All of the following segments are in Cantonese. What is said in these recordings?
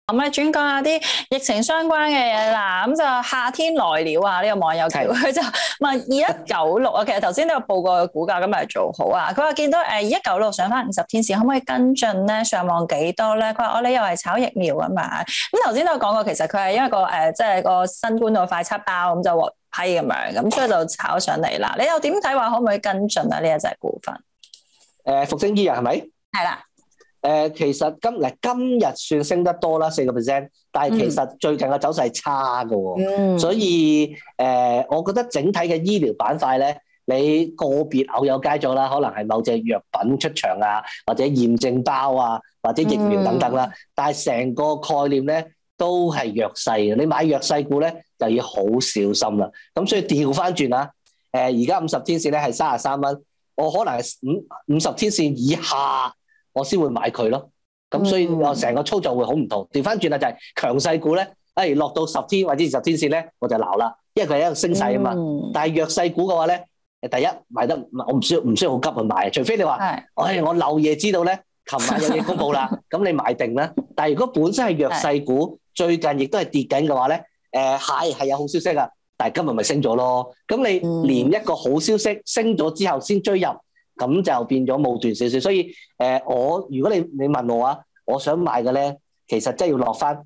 咁咧轉講下啲疫情相關嘅嘢啦，咁就夏天來了啊！呢個網友叫佢就問2196啊，其實頭先都有報過股價，今日做好啊。佢話見到2196上翻50天線，可唔可以跟進咧？上望幾多咧？佢話你又係炒疫苗啊嘛。咁頭先都有講過，其實佢係因為即係個新冠個快測包咁就獲批咁樣，咁所以就炒上嚟啦。你又點睇話可唔可以跟進啊？呢一隻股份？ 復星醫藥係咪？係啦。 其實今日算升得多啦，4%，但係其實最近嘅走勢係差嘅喎，所以我覺得整體嘅醫療板塊咧，你個別偶有佳咗啦，可能係某隻藥品出場啊，或者驗證包啊，或者疫苗等等啦，但係成個概念咧都係弱勢嘅，你買弱勢股咧就要好小心啦。咁所以調翻轉啊，而家50天線咧係33蚊，我可能係50天線以下，我先會買佢咯，咁所以我成個操作會好唔同。調翻轉啦，就係強勢股咧，落到10天或者20天線咧，我就鬧啦，因為佢係一個升勢啊嘛。但係弱勢股嘅話咧，第一買得我唔需要好急去買，除非你話，我漏夜知道咧，琴晚有嘢公佈啦，咁你買定啦。但係如果本身係弱勢股，最近亦都係跌緊嘅話咧，係有好消息啊，但係今日咪升咗咯。咁你連一個好消息升咗之後先追入，咁就變咗冇斷少少，所以如果你問我啊，我想買嘅咧，其實真係要落翻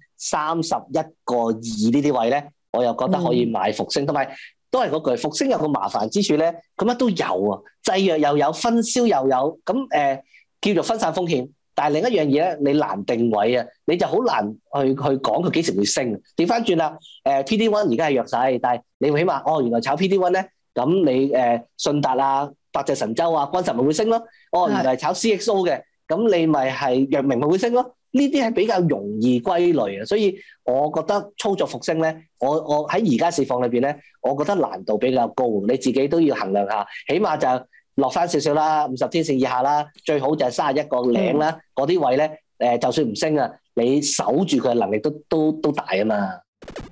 31.2呢啲位咧，我又覺得可以買復星，同埋都係嗰句，復星有個麻煩之處咧，咁乜都有啊，製藥又有，分銷又有，咁叫做分散風險。但係另一樣嘢咧，你難定位啊，你就好難去講佢幾時會升。調翻轉啦，PD1 而家係弱勢，但係你會起碼原來炒 PD1 咧，咁你信達啊、百濟神州啊、君實咪會升咯。原來係炒 CXO 嘅，咁你咪係藥明咪會升咯。呢啲係比較容易歸類啊，所以我覺得操作復星咧，我喺而家市況裏邊咧，我覺得難度比較高，你自己都要衡量下，起碼就落翻少少啦，50天線以下啦，最好就係31個零啦，嗰啲位咧，就算唔升啊，你守住佢嘅能力都大啊嘛。